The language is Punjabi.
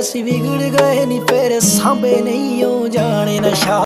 ਅਸੀਂ ਵਿਗੜ ਗਏ ਨੀ ਫੇਰ ਸਾਂਭੇ ਨਹੀਂ ਉਹ ਜਾਣੇ ਨਸ਼ਾ